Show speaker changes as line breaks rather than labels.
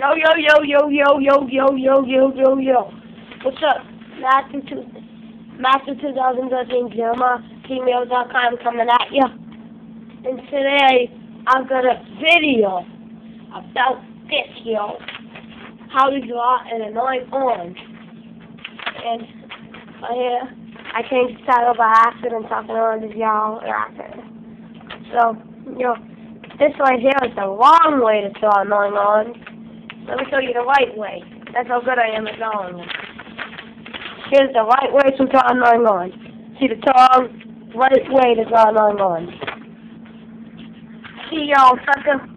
Yo, yo, yo, yo, yo, yo, yo, yo, yo, yo, yo. What's up? Master 2013 gmail.com coming at you. And today, I've got a video about this, yo. How to draw an annoying orange. And I changed the title by accident, talking oranges, y'all, So, this right here is the wrong way to draw an annoying orange. Let me show you the right way. That's how good I am at drawing it. Here's the right way to draw an annoying orange. See the tongue? Right way to draw an annoying orange. See y'all, sucker.